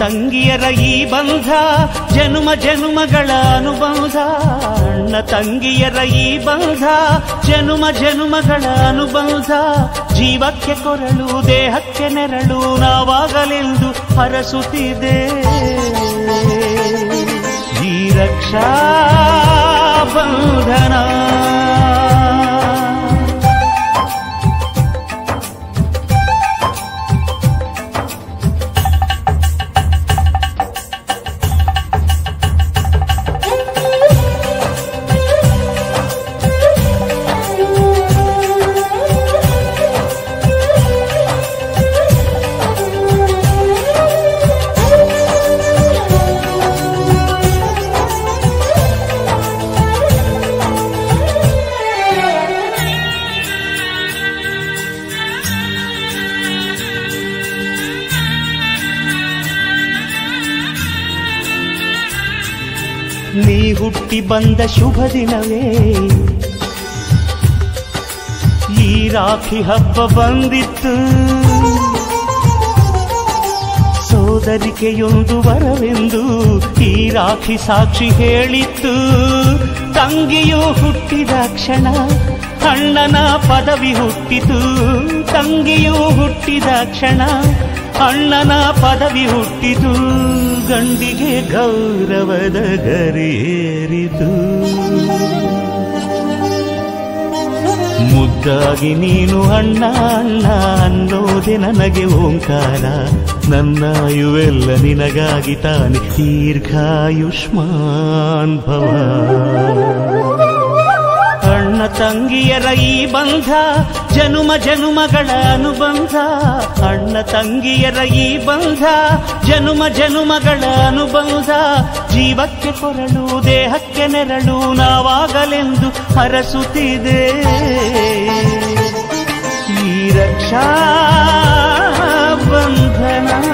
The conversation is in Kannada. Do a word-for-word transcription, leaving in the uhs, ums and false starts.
ತಂಗಿಯರ ಈ ಬಂಧ ಜನುಮ ಜನುಮಗಳ ಅನುಬಂಧ. ಅಣ್ಣ ತಂಗಿಯರ ಈ ಬಂಧ ಜನುಮ ಜನುಮಗಳ ಅನುಬಂಧ. ಜೀವಕ್ಕೆ ಕೊರಳು ದೇಹಕ್ಕೆ ನೆರಳು ನಾವಾಗಲೆಂದು ಹರಸುತ್ತಿದೆ ಈ ರಕ್ಷಾ ಬಂಧನ. ನೀ ಹುಟ್ಟಿ ಬಂದ ಶುಭ ದಿನವೇ ಈ ರಾಖಿ ಹಬ್ಬ ಬಂದಿತ್ತು. ಸೋದರಿಕೆಯೊಂದು ವರವೆಂದು ಈ ರಾಖಿ ಸಾಕ್ಷಿ ಹೇಳಿತ್ತು. ತಂಗಿಯು ಹುಟ್ಟಿದ ಕ್ಷಣ ಅಣ್ಣನ ಪದವಿ ಹುಟ್ಟಿತು. ತಂಗಿಯು ಹುಟ್ಟಿದ ಕ್ಷಣ ಅಣ್ಣನ ಪದವಿ ಹುಟ್ಟಿತು. ಗಂಡಿಗೆ ಗೌರವದ ಗರಿಯೇರಿತು. ಮುದ್ದಾಗಿ ನೀನು ಅಣ್ಣ ಅಣ್ಣ ಅನ್ನೋದೆ ನನಗೆ ಓಂಕಾರ. ನನ್ನಾಯುವೆಲ್ಲ ನಿನಗಾಗಿ ತಾನೆ ದೀರ್ಘಾಯುಷ್ಮಾನ್ ಭವ. ಅಣ್ಣ ತಂಗಿಯರ ಈ ಬಂಧ ಜನುಮ ಜನುಮಗಳ ಅನುಬಂಧ. ಅಣ್ಣ ತಂಗಿಯರ ಈ ಬಂಧ ಜನುಮ ಜನುಮಗಳ ಅನುಬಂಧ. ಜೀವಕ್ಕೆ ಕೊರಳು ದೇಹಕ್ಕೆ ನೆರಳು ನಾವಾಗಲೆಂದು ಹರಸುತ್ತಿದೆ ಈ ರಕ್ಷಾ ಬಂಧನ.